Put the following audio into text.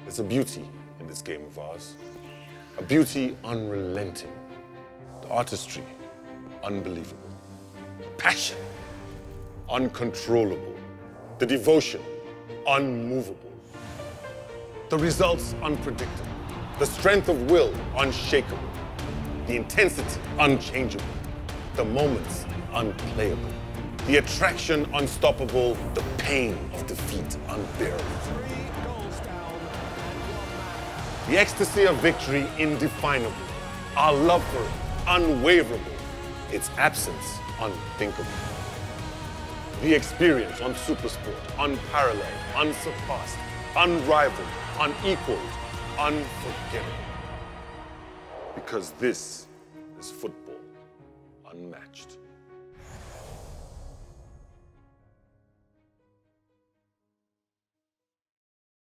There's a beauty in this game of ours, a beauty unrelenting, the artistry unbelievable, the passion uncontrollable, the devotion unmovable, the results unpredictable, the strength of will unshakable, the intensity unchangeable, the moments unplayable, the attraction unstoppable, the pain of defeat unbearable. The ecstasy of victory indefinable, our love for it unwaverable, its absence unthinkable. The experience on SuperSport, unparalleled, unsurpassed, unrivaled, unequaled, unforgettable. Because this is football unmatched.